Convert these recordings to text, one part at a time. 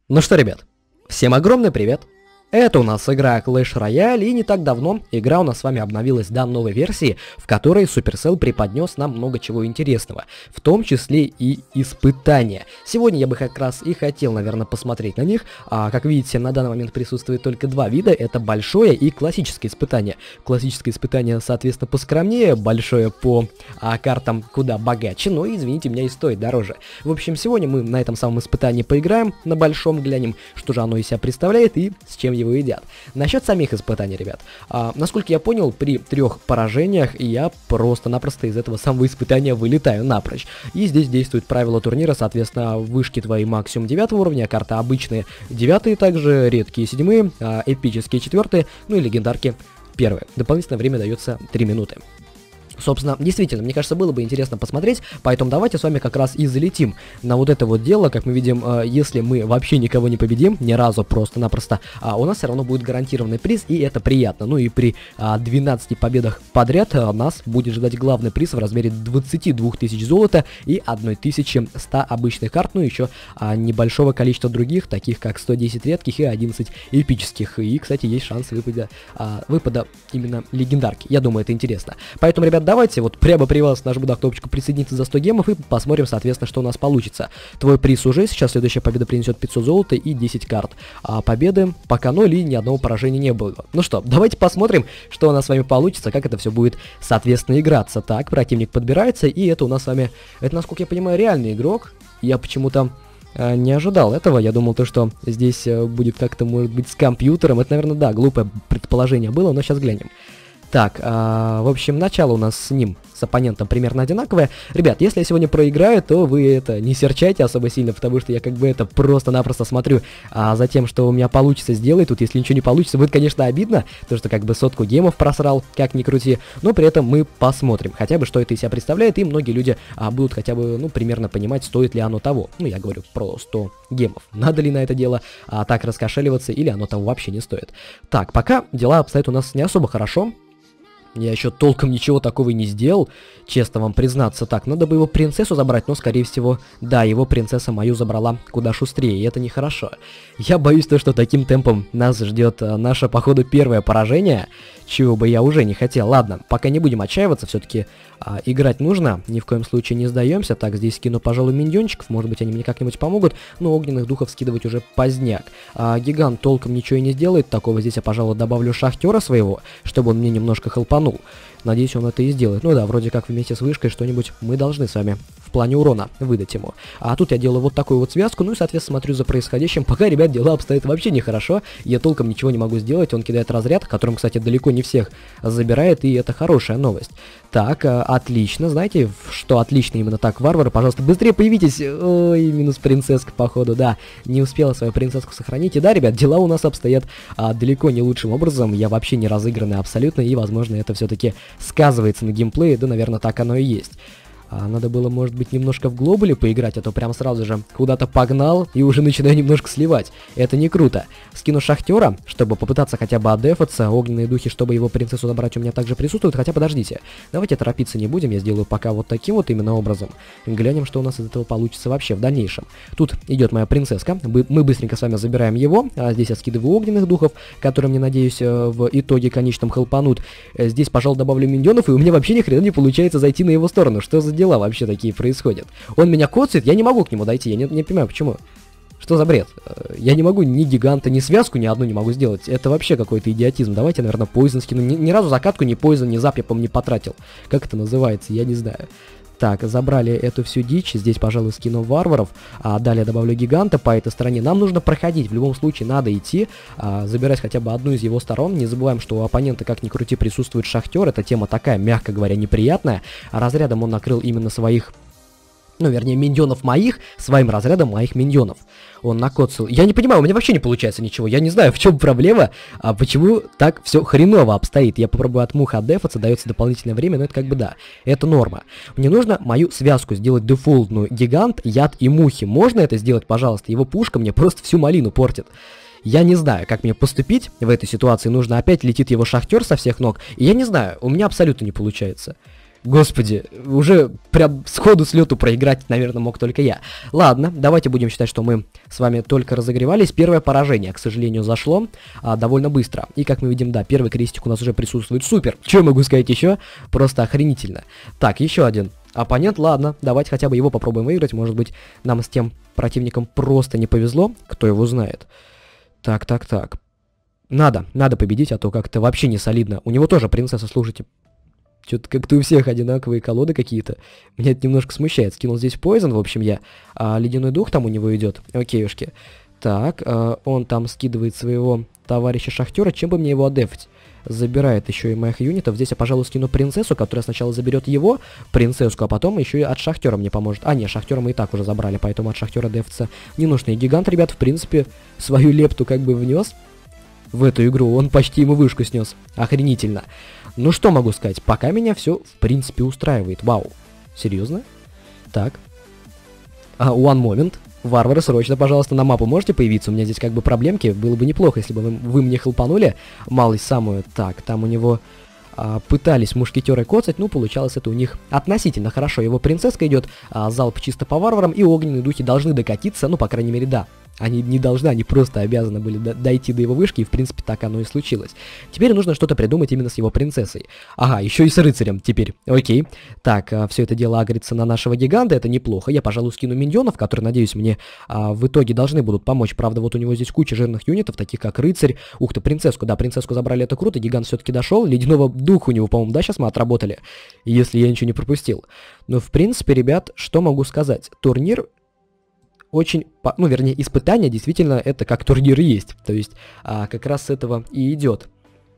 Ну что, ребят, всем огромный привет! Это у нас игра Clash Royale, и не так давно игра у нас с вами обновилась до новой версии, в которой Supercell преподнес нам много чего интересного, в том числе и испытания. Сегодня я бы как раз и хотел, наверное, посмотреть на них. Как видите, на данный момент присутствует только два вида, это большое и классическое испытание. Классическое испытание, соответственно, поскромнее, большое по картам куда богаче, но, извините меня, и стоит дороже. В общем, сегодня мы на этом самом испытании поиграем, на большом глянем, что же оно из себя представляет и с чем его едят. Насчет самих испытаний, ребят, насколько я понял, при 3 поражениях я просто-напросто из этого самого испытания вылетаю напрочь. И здесь действуют правила турнира, соответственно, вышки твои максимум 9 уровня, карты обычные 9, также редкие 7, эпические 4, ну и легендарки 1. Дополнительное время дается 3 минуты. Собственно, действительно, мне кажется, было бы интересно посмотреть, поэтому давайте с вами как раз и залетим на вот это вот дело. Как мы видим, если мы вообще никого не победим, ни разу просто-напросто, у нас все равно будет гарантированный приз, и это приятно. Ну и при 12 победах подряд нас будет ждать главный приз в размере 22 тысяч золота и 1100 обычных карт, ну и еще небольшого количества других, таких как 110 редких и 11 эпических. И, кстати, есть шанс выпада именно легендарки. Я думаю, это интересно. Поэтому, ребят, давайте вот прямо при вас нажму на кнопочку присоединиться за 100 гемов и посмотрим, соответственно, что у нас получится. Твой приз уже сейчас, следующая победа принесет 500 золота и 10 карт. А победы пока 0 и ни одного поражения не было. Ну что, давайте посмотрим, что у нас с вами получится, как это все будет, соответственно, играться. Так, противник подбирается, и это у нас с вами, это, насколько я понимаю, реальный игрок. Я почему-то не ожидал этого, я думал, что здесь будет как-то, может быть, с компьютером. Это, наверное, да, глупое предположение было, но сейчас глянем. Так, в общем, начало у нас с ним, с оппонентом, примерно одинаковое. Ребят, если я сегодня проиграю, то вы это не серчайте особо сильно, потому что я как бы это просто-напросто смотрю за тем, что у меня получится сделать. Тут, если ничего не получится, будет, конечно, обидно, то что как бы 100 гемов просрал, как ни крути, но при этом мы посмотрим хотя бы, что это из себя представляет, и многие люди будут хотя бы, ну, примерно понимать, стоит ли оно того. Ну, я говорю про 100 гемов. Надо ли на это дело так раскошеливаться, или оно того вообще не стоит. Так, пока дела обстоят у нас не особо хорошо. Я еще толком ничего такого и не сделал, честно вам признаться. Так, надо бы его принцессу забрать, но, скорее всего, да, его принцесса мою забрала куда шустрее, и это нехорошо. Я боюсь, что таким темпом нас ждет наше, походу, первое поражение, чего бы я уже не хотел. Ладно, пока не будем отчаиваться, все-таки играть нужно, ни в коем случае не сдаемся. Так, здесь скину, пожалуй, миньончиков, может быть, они мне как-нибудь помогут, но огненных духов скидывать уже поздняк. Гигант толком ничего и не сделает, такого здесь я, пожалуй, добавлю шахтера своего, чтобы он мне немножко хелпанул. Надеюсь, он это и сделает. Ну да, вроде как вместе с вышкой что-нибудь мы должны с вами в плане урона выдать ему. А тут я делаю вот такую вот связку, ну и, соответственно, смотрю за происходящим. Пока, ребят, дела обстоят вообще нехорошо. Я толком ничего не могу сделать. Он кидает разряд, которым, кстати, далеко не всех забирает, и это хорошая новость. Так, отлично. Знаете, что отлично именно так? Варвары, пожалуйста, быстрее появитесь. Ой, минус принцесска, походу, да. Не успела свою принцесску сохранить. И да, ребят, дела у нас обстоят далеко не лучшим образом. Я вообще не разыгранный абсолютно, и, возможно, это все-таки сказывается на геймплее. Да, наверное, так оно и есть. Надо было, может быть, немножко в глобале поиграть, а то прям сразу же куда-то погнал и уже начинаю немножко сливать. Это не круто. Скину шахтера, чтобы попытаться хотя бы отдефаться. Огненные духи, чтобы его принцессу забрать, у меня также присутствуют. Хотя, подождите, давайте торопиться не будем. Я сделаю пока вот таким вот именно образом. Глянем, что у нас из этого получится вообще в дальнейшем. Тут идет моя принцесска. Мы быстренько с вами забираем его. Здесь я скидываю огненных духов, которые, мне надеюсь, в итоге конечном хелпанут. Здесь, пожалуй, добавлю миньонов, и у меня вообще ни хрена не получается зайти на его сторону. Что за дела вообще такие происходят? Он меня коцает, я не могу к нему дойти, я не понимаю, почему. Что за бред? Я не могу ни гиганта, ни связку, ни одну не могу сделать. Это вообще какой-то идиотизм. Давайте, наверное, поизон скину. Ни разу закатку, ни поизон, ни зап я, по-моему, не потратил. Как это называется, я не знаю. Так, забрали эту всю дичь. Здесь, пожалуй, скину варваров. Далее добавлю гиганта по этой стороне. Нам нужно проходить. В любом случае надо идти, забирать хотя бы одну из его сторон. Не забываем, что у оппонента, как ни крути, присутствует шахтер. Эта тема такая, мягко говоря, неприятная. Разрядом он накрыл именно своих... Ну, вернее, миньонов моих, своим разрядом моих миньонов. Он накоцал. Я не понимаю, у меня вообще не получается ничего. Я не знаю, в чем проблема, почему так все хреново обстоит. Я попробую от мух отдефаться, дается дополнительное время, но это как бы да, это норма. Мне нужно мою связку сделать дефолтную. Гигант, яд и мухи. Можно это сделать, пожалуйста? Его пушка мне просто всю малину портит. Я не знаю, как мне поступить в этой ситуации. Нужно опять летит его шахтер со всех ног. И я не знаю, у меня абсолютно не получается. Господи, уже прям сходу с лету проиграть, наверное, мог только я. Ладно, давайте будем считать, что мы с вами только разогревались. Первое поражение, к сожалению, зашло довольно быстро. И как мы видим, да, первый крестик у нас уже присутствует. Супер! Что могу сказать еще? Просто охренительно. Так, еще один оппонент. Ладно, давайте хотя бы его попробуем выиграть. Может быть, нам с тем противником просто не повезло. Кто его знает. Так. Надо победить, а то как-то вообще не солидно. У него тоже принцесса, слушайте. Что-то как-то у всех одинаковые колоды какие-то. Меня это немножко смущает. Скинул здесь Poison, в общем, я. Ледяной дух там у него идет. Окейушки. Так, он там скидывает своего товарища Шахтера. Чем бы мне его одефать? Забирает еще и моих юнитов. Здесь я, пожалуй, скину принцессу, которая сначала заберет его, принцесску, а потом еще и от Шахтера мне поможет. А, нет, Шахтера мы и так уже забрали, поэтому от Шахтера дефаться не нужно. И гигант, ребят, в принципе, свою лепту как бы внес в эту игру. Он почти ему вышку снес. Охренительно. Ну что могу сказать, пока меня все в принципе устраивает. Вау. Серьезно? Так. One moment. Варвары, срочно, пожалуйста, на мапу можете появиться? У меня здесь как бы проблемки. Было бы неплохо, если бы вы мне хлопанули малость самую. Так, там у него пытались мушкетеры коцать. Ну, получалось это у них относительно хорошо. Его принцесска идет, залп чисто по варварам. И огненные духи должны докатиться. Ну, по крайней мере, да. Они не должны, они просто обязаны были дойти до его вышки, и в принципе так оно и случилось. Теперь нужно что-то придумать именно с его принцессой. Ага, еще и с рыцарем теперь. Окей. Так, все это дело агрится на нашего гиганта, это неплохо. Я, пожалуй, скину миньонов, которые, надеюсь, мне в итоге должны будут помочь. Правда, вот у него здесь куча жирных юнитов, таких как рыцарь. Ух ты, принцесску, да, принцесску забрали, это круто. Гигант все-таки дошел. Ледяного духа у него, по-моему, да, сейчас мы отработали, если я ничего не пропустил. Но, в принципе, ребят, что могу сказать? Турнир очень, ну, вернее, испытание действительно это как турнир есть. То есть, как раз с этого и идет.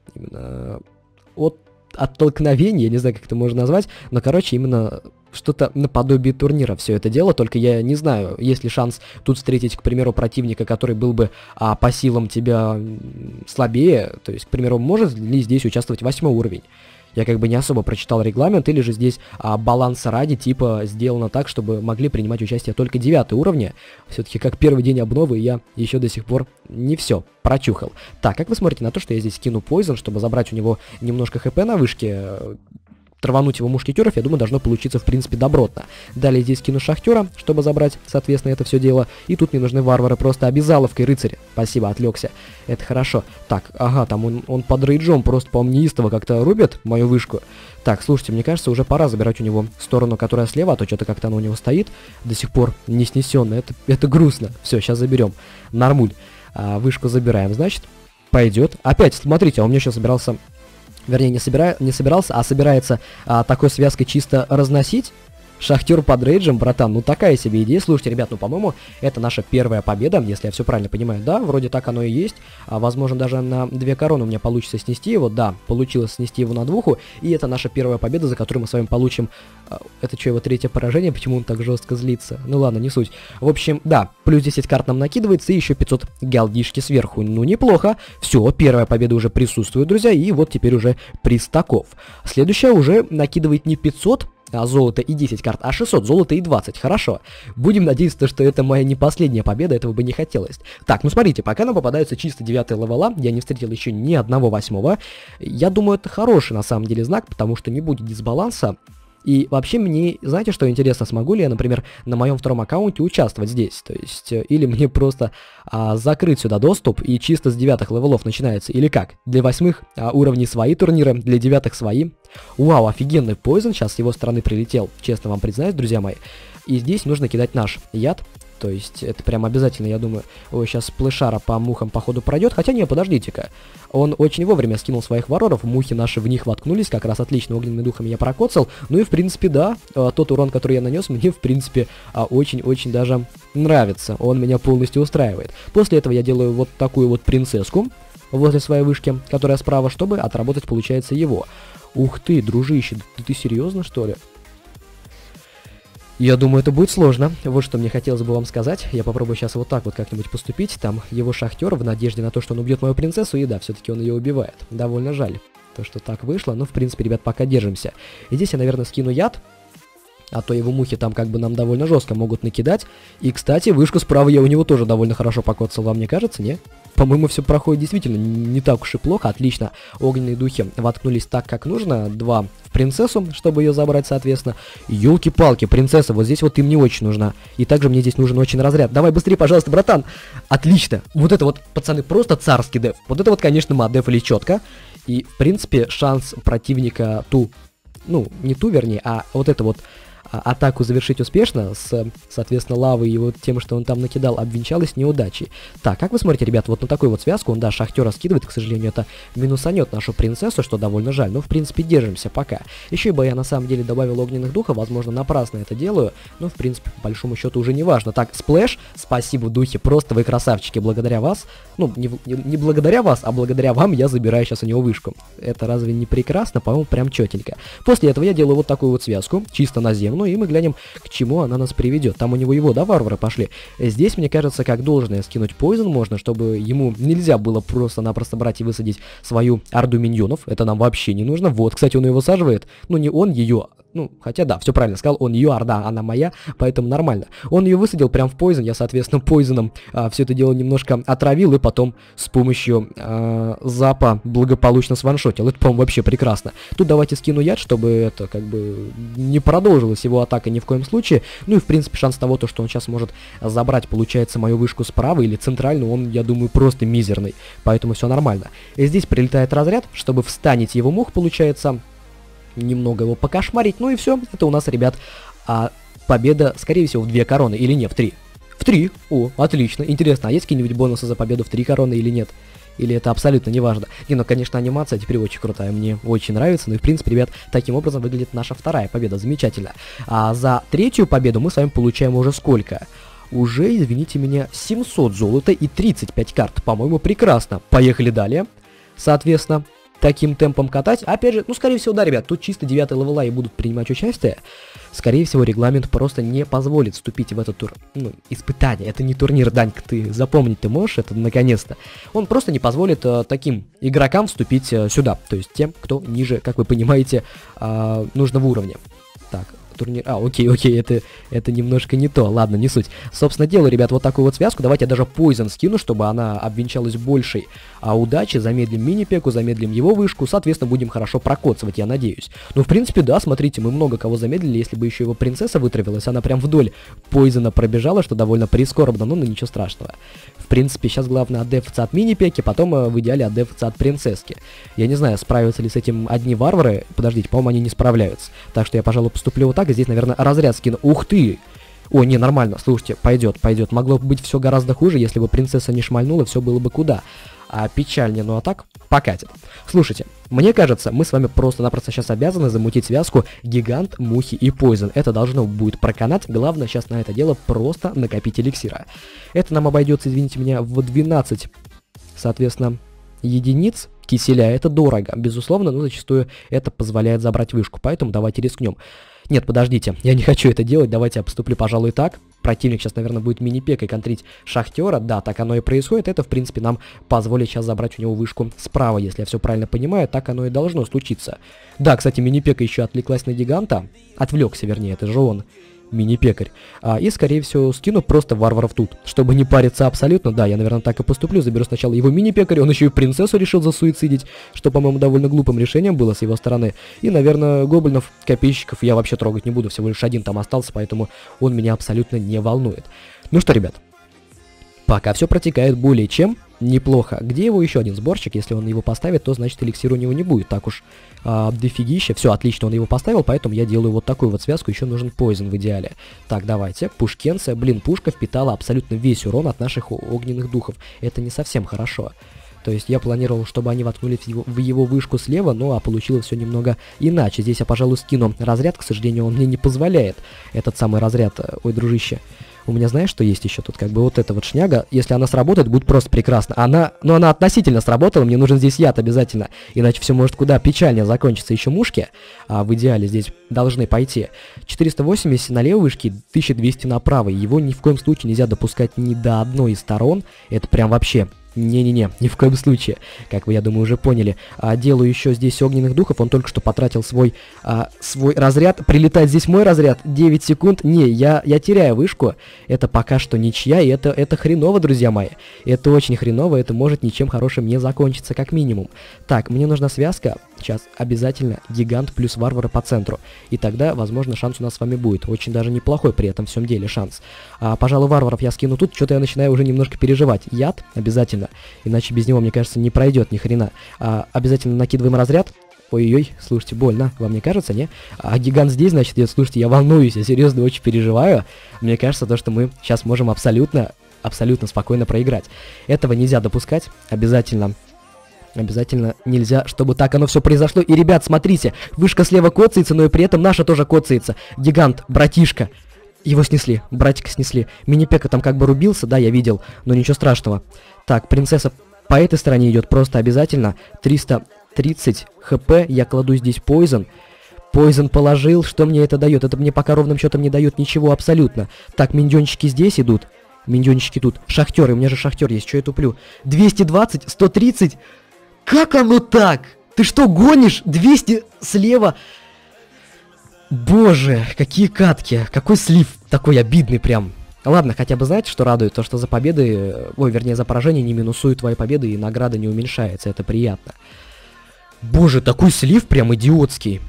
Именно от оттолкновения, я не знаю, как это можно назвать, но, короче, именно что-то наподобие турнира все это дело, только я не знаю, есть ли шанс тут встретить, к примеру, противника, который был бы по силам тебя слабее, то есть, к примеру, может ли здесь участвовать 8 уровень? Я как бы не особо прочитал регламент, или же здесь баланса ради типа сделано так, чтобы могли принимать участие только 9 уровня. Все-таки как первый день обновы я еще до сих пор не все прочухал. Так, как вы смотрите на то, что я здесь кину Poison, чтобы забрать у него немножко хп на вышке, травануть его мушкетеров, я думаю, должно получиться в принципе добротно. Далее здесь кину Шахтера, чтобы забрать, соответственно, это все дело. И тут мне нужны варвары, просто обязаловкой рыцарь. Спасибо, отвлекся. Это хорошо. Так, ага, там он под рейджом просто, по-моему, неистово как-то рубит мою вышку. Так, слушайте, мне кажется, уже пора забирать у него сторону, которая слева, а то что-то как-то она у него стоит до сих пор не снесенная. Это грустно. Все, сейчас заберем. Нормуль. Вышку забираем, значит, пойдет. Опять, смотрите, он мне сейчас собирался... Вернее, не собирался, а собирается такой связкой чисто разносить. Шахтер под рейджем, братан, ну такая себе идея. Слушайте, ребят, ну по-моему, это наша первая победа, если я все правильно понимаю. Да, вроде так оно и есть. Возможно, даже на 2 короны у меня получится снести его. Да, получилось снести его на 2. И это наша первая победа, за которую мы с вами получим... Это что, его 3-е поражение? Почему он так жестко злится? Ну ладно, не суть. В общем, да, плюс 10 карт нам накидывается и еще 500 галдишки сверху. Ну неплохо. Все, первая победа уже присутствует, друзья. И вот теперь уже приз таков. Следующая уже накидывает не 500 золото и 10 карт, а 600 золота и 20. Хорошо. Будем надеяться, что это моя не последняя победа, этого бы не хотелось. Так, ну смотрите, пока нам попадаются чисто 9 левела, я не встретил еще ни одного 8. Я думаю, это хороший на самом деле знак, потому что не будет дисбаланса. И вообще мне, знаете, что интересно, смогу ли я, например, на моем 2-м аккаунте участвовать здесь? То есть, или мне просто закрыть сюда доступ и чисто с 9 левелов начинается, или как? Для 8 уровней свои турниры, для 9 свои. Вау, офигенный Poison сейчас с его стороны прилетел, честно вам признаюсь, друзья мои. И здесь нужно кидать наш яд. То есть это прям обязательно, я думаю. Ой, сейчас сплэшара по мухам походу пройдет. Хотя не, подождите-ка. Он очень вовремя скинул своих варваров. Мухи наши в них воткнулись. Как раз отлично огненными духами я прокоцал. Ну и в принципе, да, тот урон, который я нанес, мне в принципе очень-очень даже нравится. Он меня полностью устраивает. После этого я делаю вот такую вот принцесску возле своей вышки, которая справа, чтобы отработать, получается, его. Ух ты, дружище, ты серьезно, что ли? Я думаю, это будет сложно. Вот что мне хотелось бы вам сказать. Я попробую сейчас вот так вот как-нибудь поступить. Там его Шахтер в надежде на то, что он убьет мою принцессу. И да, все-таки он ее убивает. Довольно жаль, то, что так вышло. Но, в принципе, ребят, пока держимся. И здесь я, наверное, скину яд. А то его мухи там как бы нам довольно жестко могут накидать. И, кстати, вышку справа я у него тоже довольно хорошо покоцал. Вам не кажется, не? по-моему, все проходит действительно не так уж и плохо, отлично. Огненные духи воткнулись так, как нужно, 2 в принцессу, чтобы ее забрать, соответственно. Ёлки-палки, принцесса, вот здесь вот ты мне очень нужна. И также мне здесь нужен очень разряд. Давай быстрее, пожалуйста, братан. Отлично. Вот это вот, пацаны, просто царский деф. Вот это вот, конечно, мат-деф или четко. И, в принципе, шанс противника не ту, вернее, а вот это вот атаку завершить успешно с, соответственно, лавой и вот тем, что он там накидал, обвенчалась неудачей. Так, как вы смотрите, ребят, вот на такую вот связку, он, да, шахтера скидывает, к сожалению, это минусанет нашу принцессу, что довольно жаль, но, в принципе, держимся пока. Еще бы я, на самом деле, добавил огненных духов, возможно, напрасно это делаю, но, в принципе, по большому счету уже не важно. Так, сплэш, спасибо, духи, просто вы красавчики, благодаря вас, не благодаря вас, а благодаря вам я забираю сейчас у него вышку. Это разве не прекрасно? По-моему, прям четенько. После этого я делаю вот такую вот связку, чисто на землю, и мы глянем, к чему она нас приведет. Там у него его, да, варвары пошли. Здесь, мне кажется, как должное скинуть поизон можно, чтобы ему нельзя было просто-напросто брать и высадить свою орду миньонов. Это нам вообще не нужно. Вот, кстати, он ее высаживает. Ну, не он ее... хотя да, все правильно сказал, он ее орда, она моя, поэтому нормально. Он ее высадил прям в поизон, я, соответственно, поизоном все это дело немножко отравил, и потом с помощью запа благополучно сваншотил. Это, по-моему, вообще прекрасно. Тут давайте скину яд, чтобы это, как бы, не продолжилась его атака ни в коем случае. Ну и, в принципе, шанс того, что он сейчас может забрать, получается, мою вышку справа или центральную, он, я думаю, просто мизерный. Поэтому все нормально. И здесь прилетает разряд, чтобы встанить его мог, получается... немного его покошмарить, ну и все, это у нас, ребят, победа, скорее всего, в 2 короны, или не, в 3. В 3, о, отлично, интересно, а есть какие-нибудь бонусы за победу в 3 короны или нет? Или это абсолютно не важно? Конечно, анимация теперь очень крутая, мне очень нравится, ну и, в принципе, ребят, таким образом выглядит наша 2-я победа, замечательно. А за 3-ю победу мы с вами получаем уже сколько? Уже, извините меня, 700 золота и 35 карт, по-моему, прекрасно. Поехали далее, соответственно. Таким темпом катать. Опять же, скорее всего, да, ребят, тут чисто 9 левела и будут принимать участие. Скорее всего, регламент просто не позволит вступить в этот испытание. Это не турнир, Данька, ты запомнить ты можешь, это наконец-то. Он просто не позволит таким игрокам вступить сюда. То есть тем, кто ниже, как вы понимаете, нужного уровня. Так. Турнир... окей, это немножко не то, ладно, не суть. Собственно, делаю, ребят, вот такую вот связку, давайте я даже поизон скину, чтобы она обвенчалась большей удачи, замедлим мини-пеку, замедлим его вышку, соответственно, будем хорошо прокоцывать, я надеюсь. В принципе, да, смотрите, мы много кого замедлили, если бы еще его принцесса вытравилась, она прям вдоль поизона пробежала, что довольно прискорбно, но ничего страшного. В принципе, сейчас главное отдефаться от мини-пеки, потом в идеале отдефаться от принцесски. Я не знаю, справятся ли с этим одни варвары, подождите, по-моему, они не справляются. Так что я, пожалуй, поступлю вот так. Здесь, наверное, разряд скину. Ух ты! О, не, нормально, слушайте, пойдет. Могло бы быть все гораздо хуже, если бы принцесса не шмальнула, все было бы куда. Печальнее, ну а так, покатит. Слушайте, мне кажется, мы с вами просто-напросто сейчас обязаны замутить связку гигант, мухи и поизон. Это должно будет проканать, главное сейчас на это дело просто накопить эликсира. Это нам обойдется, извините меня, в 12, соответственно, единиц киселя. Это дорого, безусловно, но зачастую это позволяет забрать вышку, поэтому давайте рискнем. Нет, подождите, я не хочу это делать, давайте я поступлю, пожалуй, так. Противник сейчас, наверное, будет мини-пекой контрить шахтера, да, так оно и происходит. Это, в принципе, нам позволит сейчас забрать у него вышку справа, если я все правильно понимаю, так оно и должно случиться. Да, кстати, мини-пека еще отвлеклась на гиганта, отвлекся, вернее, это же он. Мини-пекарь. И, скорее всего, скину просто варваров тут, чтобы не париться абсолютно. Да, я, наверное, так и поступлю. Заберу сначала его мини-пекаря, он еще и принцессу решил засуицидить, что, по-моему, довольно глупым решением было с его стороны. И, наверное, гоблинов, копейщиков я вообще трогать не буду, всего лишь один там остался, поэтому он меня абсолютно не волнует. Ну что, ребят, пока все протекает более чем неплохо. Где его еще один сборщик? Если он его поставит, то значит эликсира у него не будет. Так уж дофигища. Все, отлично, он его поставил, поэтому я делаю вот такую вот связку. Еще нужен поизон в идеале. Так, давайте. Пушкенция. Блин, пушка впитала абсолютно весь урон от наших огненных духов. Это не совсем хорошо. То есть я планировал, чтобы они воткнулись в его вышку слева, но получилось все немного иначе. Здесь я, пожалуй, скину разряд. К сожалению, он мне не позволяет. Этот самый разряд. Ой, дружище. У меня, знаешь, что есть еще тут? Как бы вот эта вот шняга, если она сработает, будет просто прекрасно. Она относительно сработала, мне нужен здесь яд обязательно. Иначе все может куда печальнее закончиться. Еще мушки, в идеале здесь должны пойти. 480 на левой вышке, 1200 на правой. Его ни в коем случае нельзя допускать ни до одной из сторон. Это прям вообще Не-не-не, ни в коем случае. Как вы, я думаю, уже поняли. Делаю еще здесь огненных духов. Он только что потратил свой разряд. Прилетает здесь мой разряд. 9 секунд. Не, я теряю вышку. Это пока что ничья. И это хреново, друзья мои. Это очень хреново. Это может ничем хорошим не закончиться, как минимум. Так, мне нужна связка. Сейчас обязательно гигант плюс варвары по центру. И тогда, возможно, шанс у нас с вами будет. Очень даже неплохой при этом всем деле шанс. Пожалуй, варваров я скину тут. Что-то я начинаю уже немножко переживать. Яд обязательно. Иначе без него, мне кажется, не пройдет ни хрена. Обязательно накидываем разряд. Ой-ой-ой, слушайте, больно. Вам не кажется, не? Гигант здесь, значит, слушайте, я волнуюсь, я серьезно очень переживаю. Мне кажется, то, что мы сейчас можем абсолютно спокойно проиграть. Этого нельзя допускать. Обязательно нельзя, чтобы так оно все произошло. И, ребят, смотрите, вышка слева коцается, но и при этом наша тоже коцается. Гигант, братишка. Его снесли, братика снесли. Мини-пека там как бы рубился, да, я видел, но ничего страшного. Так, принцесса по этой стороне идет просто обязательно. 330 хп, я кладу здесь поизон. Поизон положил, что мне это дает? Это мне пока ровным счетом не дает ничего абсолютно. Так, миньончики здесь идут. Миньончики тут. Шахтеры, у меня же шахтер есть, что я туплю? 220, 130. Как оно так? Ты что, гонишь? 200 слева. Боже, какие катки. Какой слив такой обидный прям. Ладно, хотя бы знаете, что радует? То, что за победы, ой, вернее, за поражение не минусуют твои победы и награда не уменьшается. Это приятно. Боже, такой слив прям идиотский.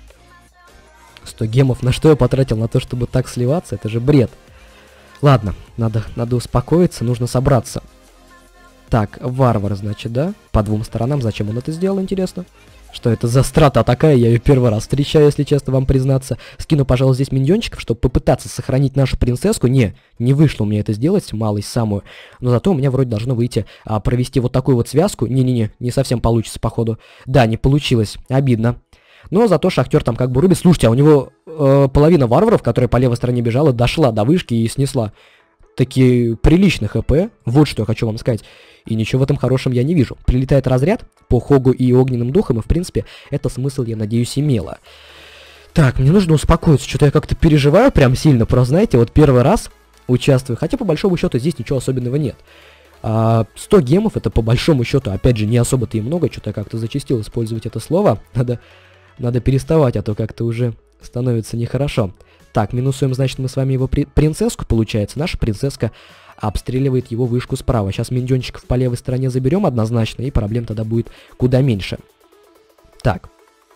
100 гемов. На что я потратил? На то, чтобы так сливаться? Это же бред. Ладно, надо успокоиться, нужно собраться. Так, варвар, значит, да? По двум сторонам. Зачем он это сделал, интересно? Что это за страта такая? Я ее первый раз встречаю, если честно вам признаться. Скину, пожалуй, здесь миньончиков, чтобы попытаться сохранить нашу принцесску. Не вышло у меня это сделать, малость самую. Но зато у меня вроде должно выйти провести вот такую вот связку. Не совсем получится, походу. Да, не получилось. Обидно. Но зато шахтер там как бы рубит. Слушайте, а у него половина варваров, которая по левой стороне бежала, дошла до вышки и снесла. Такие приличные хп. Вот что я хочу вам сказать. И ничего в этом хорошем я не вижу. Прилетает разряд по Хогу и огненным духам, и в принципе это смысл, я надеюсь, имело. Так, мне нужно успокоиться. Что-то я как-то переживаю прям сильно. Просто, знаете, вот первый раз участвую. Хотя по большому счету здесь ничего особенного нет. 100 гемов это по большому счету, опять же, не особо-то и много. Что-то я как-то зачастил использовать это слово. Надо переставать, а то как-то уже становится нехорошо. Так, минусуем, значит, мы с вами его принцесску, получается. Наша принцесска обстреливает его вышку справа. Сейчас миньончиков по левой стороне заберем однозначно, и проблем тогда будет куда меньше. Так.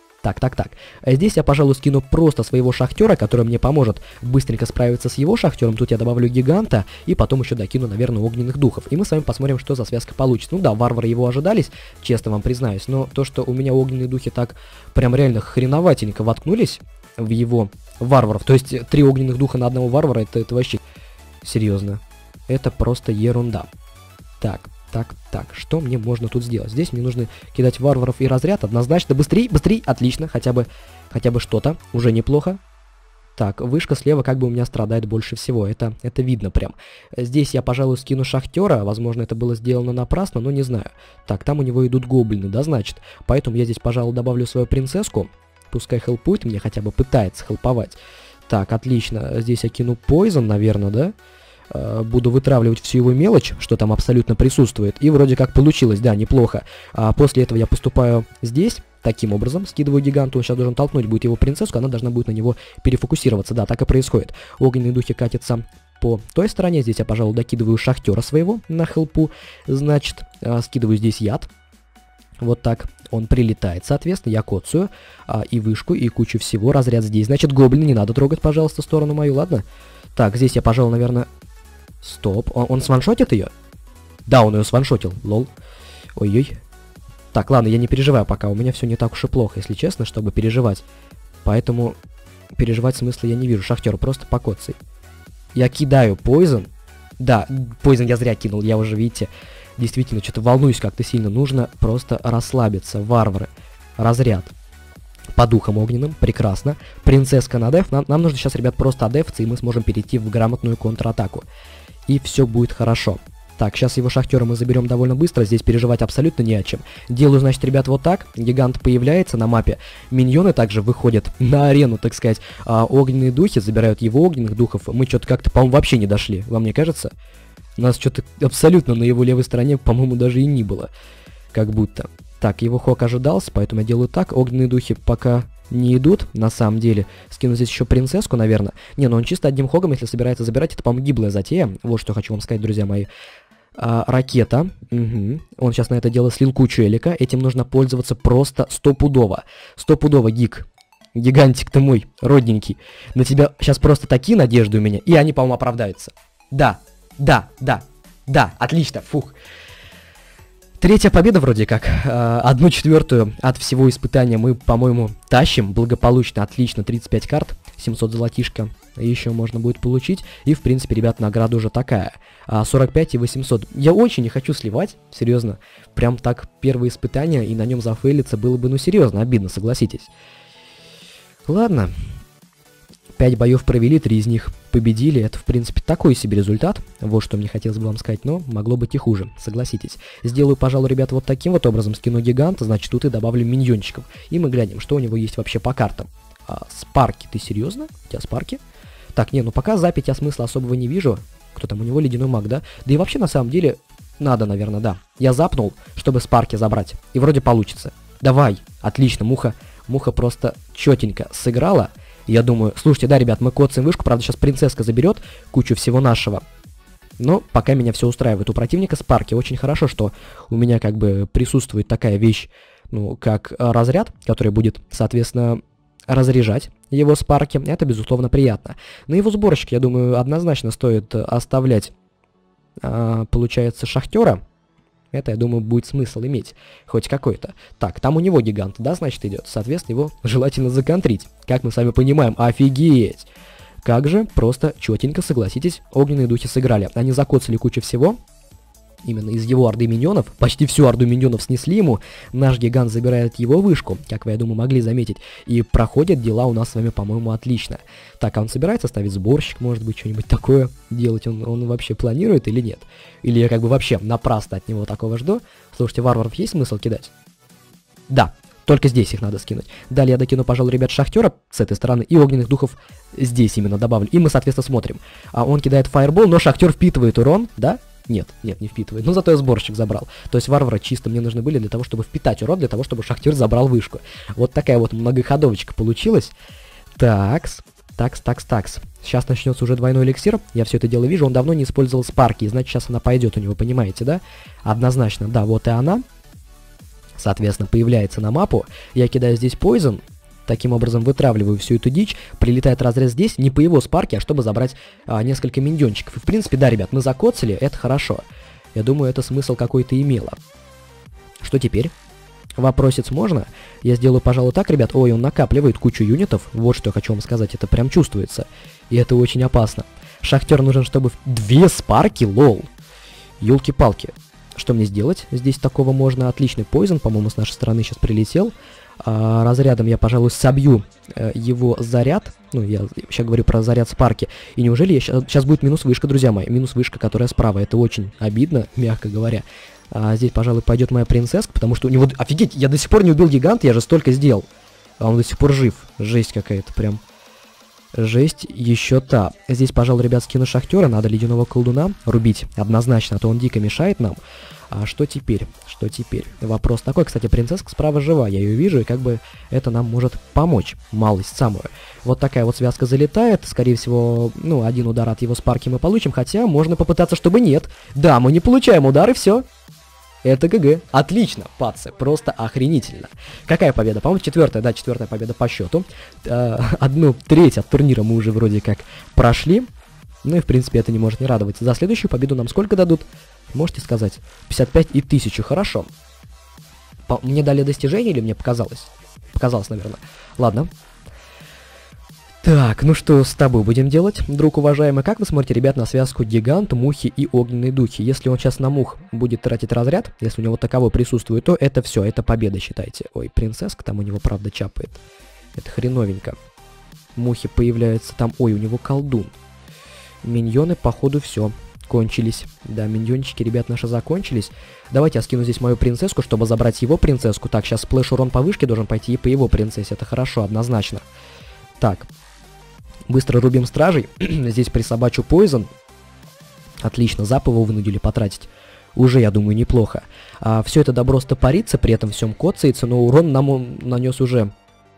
Здесь я, пожалуй, скину просто своего шахтера, который мне поможет быстренько справиться с его шахтером. Тут я добавлю гиганта, и потом еще докину, наверное, огненных духов. И мы с вами посмотрим, что за связка получится. Ну да, варвары его ожидались, честно вам признаюсь. Но то, что у меня огненные духи так прям реально хреноватенько воткнулись в его варваров. То есть 3 огненных духа на одного варвара, это вообще серьезно. Это просто ерунда. Так, что мне можно тут сделать? Здесь мне нужно кидать варваров и разряд. Однозначно, быстрей, отлично. Хотя бы что-то, уже неплохо. Так, вышка слева как бы у меня страдает больше всего. Это видно прям. Здесь я, пожалуй, скину шахтера. Возможно, это было сделано напрасно, но не знаю. Так, там у него идут гоблины, да, значит. Поэтому я здесь, пожалуй, добавлю свою принцесску. Пускай хелпует мне, хотя бы пытается хелповать. Так, отлично. Здесь я кину поизон, наверное, да? Буду вытравливать всю его мелочь, что там абсолютно присутствует. И вроде как получилось, да, неплохо. После этого я поступаю здесь, таким образом. Скидываю гиганту, он сейчас должен толкнуть будет его принцесску, она должна будет на него перефокусироваться. Да, так и происходит. Огненные духи катятся по той стороне. Здесь я, пожалуй, докидываю шахтера своего на хелпу. Значит, скидываю здесь яд. Вот так. Он прилетает, соответственно, я коцаю и вышку, и кучу всего. Разряд здесь. Значит, гоблины не надо трогать, пожалуйста, сторону мою, ладно? Так, здесь я, пожалуй, наверное... Стоп, он сваншотит ее? Да, он ее сваншотил, лол. Ой-ой. Так, ладно, я не переживаю пока, у меня все не так уж и плохо, если честно, чтобы переживать. Поэтому переживать смысла я не вижу. Шахтер, просто покоцай. Я кидаю поизон. Да, поизон я зря кинул, я уже, видите, действительно что-то волнуюсь как-то сильно. Нужно просто расслабиться. Варвары. Разряд. По духам огненным, прекрасно. Принцесска на деф. Нам нужно сейчас, ребят, просто адефаться, и мы сможем перейти в грамотную контратаку. И все будет хорошо. Так, сейчас его шахтера мы заберем довольно быстро. Здесь переживать абсолютно не о чем. Делаю, значит, ребят, вот так. Гигант появляется на мапе. Миньоны также выходят на арену, так сказать. Огненные духи забирают его огненных духов. Мы что-то как-то, по-моему, вообще не дошли. Вам не кажется? У нас что-то абсолютно на его левой стороне, по-моему, даже и не было. Как будто. Так, его хок ожидался, поэтому я делаю так. Огненные духи пока не идут, на самом деле. Скину здесь еще принцесску, наверное. Не, ну он чисто одним хогом, если собирается забирать, это, по-моему, гиблая затея. Вот что хочу вам сказать, друзья мои. Ракета. Угу. Он сейчас на это дело слил кучу элика. Этим нужно пользоваться просто стопудово. Стопудово, гик. Гигантик ты мой, родненький. На тебя сейчас просто такие надежды у меня. И они, по-моему, оправдаются. Да, отлично, фух. Третья победа вроде как. 1/4 от всего испытания мы, по-моему, тащим. Благополучно, отлично, 35 карт, 700 золотишка еще можно будет получить. И, в принципе, ребят, награда уже такая. 45 и 800. Я очень не хочу сливать, серьезно. Прям так первое испытание и на нем зафейлиться было бы, ну, серьезно, обидно, согласитесь. Ладно. 5 боев провели, 3 из них победили. Это, в принципе, такой себе результат. Вот что мне хотелось бы вам сказать, но могло быть и хуже, согласитесь. Сделаю, пожалуй, ребята, вот таким вот образом. Скину гиганта, значит, тут и добавлю миньончиков. И мы глянем, что у него есть вообще по картам. Спарки, ты серьезно? У тебя спарки? Так, не, ну пока запить я смысла особого не вижу. Кто там у него, ледяной маг, да? Да и вообще, на самом деле, надо, наверное, да. Я запнул, чтобы спарки забрать. И вроде получится. Давай, отлично, муха просто четенько сыграла. Я думаю, слушайте, да, ребят, мы коцаем вышку, правда, сейчас принцесска заберет кучу всего нашего. Но пока меня все устраивает. У противника спарки. Очень хорошо, что у меня как бы присутствует такая вещь, ну, как разряд, который будет, соответственно, разряжать его спарки. Это, безусловно, приятно. На его сборщик, я думаю, однозначно стоит оставлять, получается, шахтера. Это, я думаю, будет смысл иметь. Хоть какой-то. Так, там у него гигант, да, значит, идет. Соответственно, его желательно законтрить. Как мы с вами понимаем, офигеть! Как же просто четенько, согласитесь, огненные духи сыграли. Они закоцали кучу всего. Именно из его орды миньонов. Почти всю орду миньонов снесли ему. Наш гигант забирает его вышку, как вы, я думаю, могли заметить. И проходят дела у нас с вами, по-моему, отлично. Так, а он собирается ставить сборщик, может быть, что-нибудь такое делать? Он вообще планирует или нет? Или я как бы вообще напрасно от него такого жду? Слушайте, варваров есть смысл кидать? Да, только здесь их надо скинуть. Далее я докину, пожалуй, ребят, шахтера с этой стороны и огненных духов здесь именно добавлю. И мы, соответственно, смотрим. Он кидает фаербол, но шахтер впитывает урон, да? Нет, не впитывает. Ну, зато я сборщик забрал. То есть варвары чисто мне нужны были для того, чтобы впитать урон, для того, чтобы шахтер забрал вышку. Вот такая вот многоходовочка получилась. Такс. Сейчас начнется уже двойной эликсир. Я все это дело вижу. Он давно не использовал спарки. И значит, сейчас она пойдет у него, понимаете, да? Однозначно, да, вот и она. Соответственно, появляется на мапу. Я кидаю здесь poison. Таким образом вытравливаю всю эту дичь, прилетает разрез здесь, не по его спарке, а чтобы забрать несколько миньончиков. И в принципе, да, ребят, мы закоцали, это хорошо. Я думаю, это смысл какой-то имело. Что теперь? Вопросец можно? Я сделаю, пожалуй, так, ребят. Ой, он накапливает кучу юнитов, вот что я хочу вам сказать, это прям чувствуется. И это очень опасно. Шахтер нужен, чтобы... 2 спарки, лол. Ёлки-палки. Что мне сделать? Здесь такого можно. Отличный poison, по-моему, с нашей стороны сейчас прилетел. Разрядом я, пожалуй, собью его заряд. Ну, я сейчас говорю про заряд спарки. И неужели сейчас будет минус вышка, друзья мои? Минус вышка, которая справа. Это очень обидно, мягко говоря. Здесь, пожалуй, пойдет моя принцесска, потому что у него... Офигеть, я до сих пор не убил гиганта, я же столько сделал. А он до сих пор жив. Жесть какая-то прям. Жесть еще та. Здесь, пожалуй, ребят, скину шахтера. Надо ледяного колдуна рубить однозначно, а то он дико мешает нам. А что теперь? Что теперь? Вопрос такой. Кстати, принцесска справа жива, я ее вижу, и как бы это нам может помочь. Малость самую. Вот такая вот связка залетает. Скорее всего, ну, один удар от его спарки мы получим, хотя можно попытаться, чтобы нет. Да, мы не получаем удар, и все. Это ГГ. Отлично, пацы. Просто охренительно. Какая победа? По-моему, 4-я, да, 4-я победа по счету. 1/3 от турнира мы уже вроде как прошли. Ну и, в принципе, это не может не радовать. За следующую победу нам сколько дадут? Можете сказать? 55 и 1000. Хорошо. Мне дали достижение или мне показалось? Показалось, наверное. Ладно. Так, ну что с тобой будем делать, друг уважаемый? Как вы смотрите, ребят, на связку гигант, мухи и огненные духи? Если он сейчас на мух будет тратить разряд, если у него таковой присутствует, то это все, это победа, считайте. Ой, принцесска там у него, правда, чапает. Это хреновенько. Мухи появляются там. Ой, у него колдун. Миньоны, походу, все. Кончились. Да, миньончики, ребят, наши закончились. Давайте я скину здесь мою принцесску, чтобы забрать его принцесску. Так, сейчас сплэш урон по вышке должен пойти и по его принцессе. Это хорошо, однозначно. Так. Быстро рубим стражей. Здесь присобачу poison. Отлично, зап его вынудили потратить. Уже, я думаю, неплохо. Все это добро стопорится, при этом всем коцается, но урон нам он нанес уже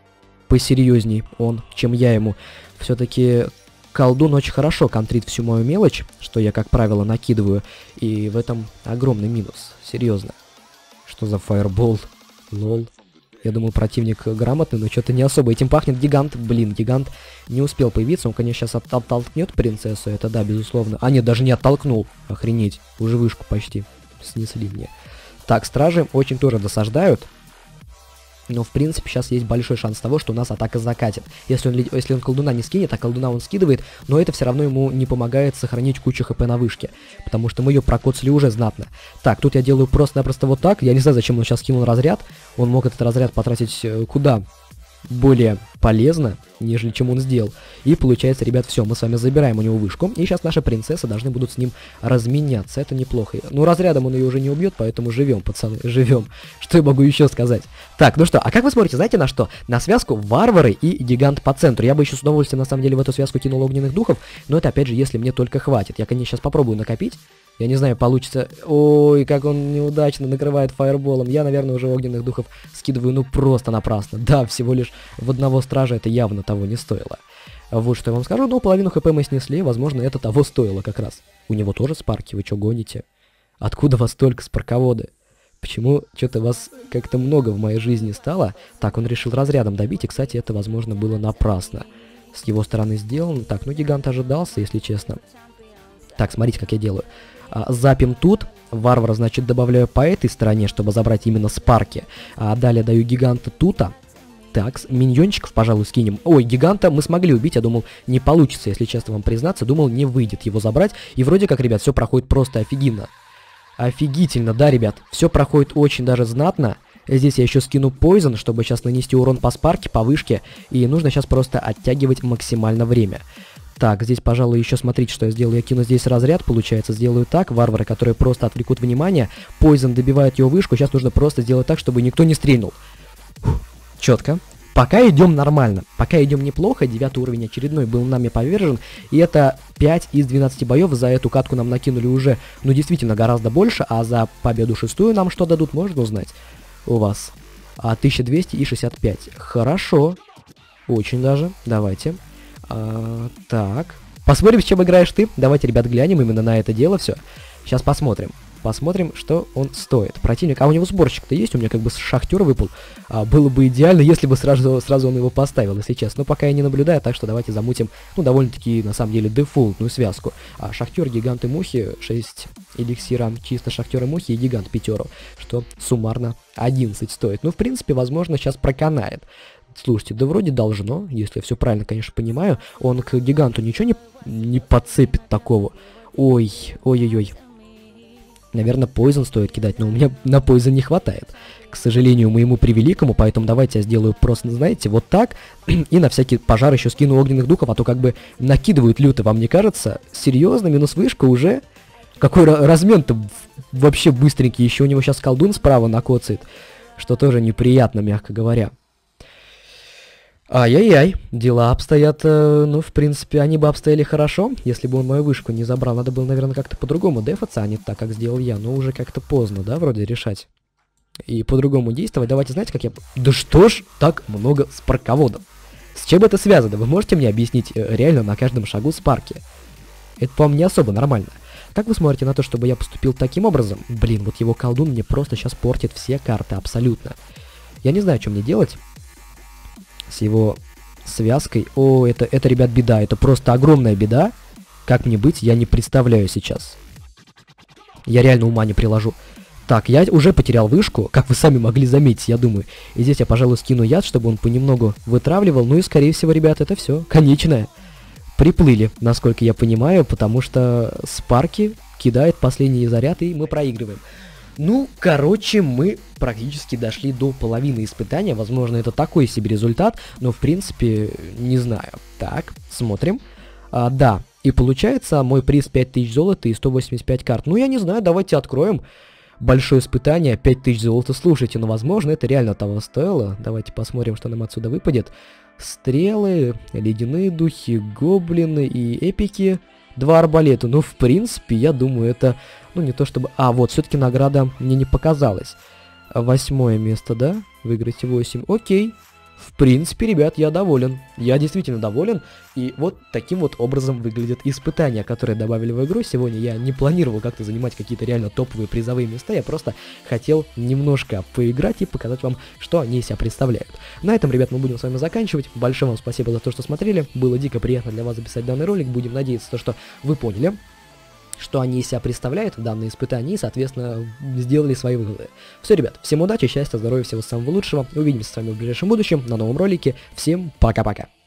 посерьезней он, чем я ему. Все-таки колдун очень хорошо контрит всю мою мелочь, что я, как правило, накидываю. И в этом огромный минус. Серьезно. Что за фаербол? Лол. Я думал, противник грамотный, но что-то не особо. Этим пахнет гигант. Блин, гигант не успел появиться. Он, конечно, сейчас оттолкнет принцессу. Это да, безусловно. А нет, даже не оттолкнул. Охренеть. Уже вышку почти снесли мне. Так, стражи очень тоже досаждают. Но, в принципе, сейчас есть большой шанс того, что у нас атака закатит. Если он колдуна не скинет, а колдуна он скидывает, но это все равно ему не помогает сохранить кучу хп на вышке. Потому что мы ее прокоцали уже знатно. Так, тут я делаю просто-напросто вот так. Я не знаю, зачем он сейчас кинул разряд. Он мог этот разряд потратить куда более полезно, нежели чем он сделал. И получается, ребят, все, мы с вами забираем у него вышку. И сейчас наши принцессы должны будут с ним разменяться. Это неплохо. Ну, разрядом он ее уже не убьет, поэтому живем, пацаны, живем. Что я могу еще сказать? Так, ну что, а как вы смотрите, знаете на что? На связку варвары и гигант по центру. Я бы еще с удовольствием, на самом деле, в эту связку кинул огненных духов, но это, опять же, если мне только хватит. Я, конечно, сейчас попробую накопить. Я не знаю, получится... Ой, как он неудачно накрывает фаерболом. Я, наверное, уже огненных духов скидываю, ну, просто напрасно. Да, всего лишь в одного стража это явно того не стоило. Вот что я вам скажу. Ну, половину хп мы снесли. Возможно, это того стоило как раз. У него тоже спарки, вы что гоните? Откуда вас столько спарководы? Почему что-то вас как-то много в моей жизни стало? Так, он решил разрядом добить, и, кстати, это, возможно, было напрасно. С его стороны сделано. Так, ну, гигант ожидался, если честно. Так, смотрите, как я делаю. Запим тут, варвара, значит, добавляю по этой стороне, чтобы забрать именно спарки. Далее даю гиганта тута. Так, миньончиков, пожалуй, скинем. Ой, гиганта мы смогли убить, я думал, не получится, если честно вам признаться. Думал, не выйдет его забрать. И вроде как, ребят, все проходит просто офигенно. Офигительно, да, ребят, все проходит очень даже знатно. Здесь я еще скину Poison, чтобы сейчас нанести урон по спарке, по вышке. И нужно сейчас просто оттягивать максимально время. Так, здесь, пожалуй, еще смотрите, что я сделаю. Я кину здесь разряд, получается, сделаю так. Варвары, которые просто отвлекут внимание. Poison добивает его вышку. Сейчас нужно просто сделать так, чтобы никто не стрельнул. Четко. Пока идем нормально. Пока идем неплохо. 9 уровень очередной был нами повержен. И это 5 из 12 боев. За эту катку нам накинули уже, ну, действительно, гораздо больше. А за победу 6-ю нам что дадут, можно узнать? У вас 1265. Хорошо. Очень даже. Давайте. Так. Посмотрим, с чем играешь ты. Давайте, ребят, глянем именно на это дело все. Сейчас посмотрим. Посмотрим, что он стоит. Противник. А у него сборщик-то есть? У меня как бы шахтер выпал. Было бы идеально, если бы сразу он его поставил, если честно. Но пока я не наблюдаю, так что давайте замутим, ну, довольно-таки, на самом деле, дефолтную связку. Шахтер, гигант и мухи. 6 эликсира. Чисто шахтер и мухи и гигант пятеру. Что суммарно 11 стоит. Ну, в принципе, возможно, сейчас проканает. Слушайте, да вроде должно, если я все правильно, конечно, понимаю. Он к гиганту ничего не подцепит такого. Ой, ой-ой-ой. Наверное, Poison стоит кидать, но у меня на Poison не хватает. К сожалению, моему превеликому, поэтому давайте я сделаю просто, знаете, вот так. И на всякий пожар еще скину огненных духов, а то как бы накидывают люто, вам не кажется? Серьезно, минус вышка уже? Какой размен-то вообще быстренький. Еще у него сейчас колдун справа накоцает, что тоже неприятно, мягко говоря. Ай-яй-яй, дела обстоят, ну, в принципе, они бы обстояли хорошо, если бы он мою вышку не забрал. Надо было, наверное, как-то по-другому дефаться, а не так, как сделал я. Но уже как-то поздно, да, вроде решать. И по-другому действовать. Давайте, знаете, как я... Да что ж так много спарководов? С чем это связано? Вы можете мне объяснить реально на каждом шагу спарки? Это, по-моему, не особо нормально. Как вы смотрите на то, чтобы я поступил таким образом? Блин, вот его колдун мне просто сейчас портит все карты, абсолютно. Я не знаю, что мне делать с его связкой. О, это, ребят, беда. Это просто огромная беда. Как мне быть, я не представляю сейчас. Я реально ума не приложу. Так, я уже потерял вышку, как вы сами могли заметить, я думаю. И здесь я, пожалуй, скину яд, чтобы он понемногу вытравливал. Ну и, скорее всего, ребят, это все. Конечное. Приплыли, насколько я понимаю, потому что спарки кидает последний заряд, и мы проигрываем. Ну, короче, мы практически дошли до половины испытания. Возможно, это такой себе результат, но, в принципе, не знаю. Так, смотрим. Да, и получается мой приз 5000 золота и 185 карт. Ну, я не знаю, давайте откроем большое испытание. 5000 золота, слушайте, ну, возможно, это реально того стоило. Давайте посмотрим, что нам отсюда выпадет. Стрелы, ледяные духи, гоблины и эпики. 2 арбалета. Ну, в принципе, я думаю, это, ну, не то чтобы... А, вот, все-таки награда мне не показалась. 8 место, да? Выиграйте 8. Окей. В принципе, ребят, я доволен. Я действительно доволен. И вот таким вот образом выглядят испытания, которые добавили в игру. Сегодня я не планировал как-то занимать какие-то реально топовые призовые места. Я просто хотел немножко поиграть и показать вам, что они из себя представляют. На этом, ребят, мы будем с вами заканчивать. Большое вам спасибо за то, что смотрели. Было дико приятно для вас записать данный ролик. Будем надеяться, что вы поняли, что они из себя представляют, данные испытания, и, соответственно, сделали свои выводы. Все, ребят, всем удачи, счастья, здоровья, всего самого лучшего. Увидимся с вами в ближайшем будущем, на новом ролике. Всем пока-пока.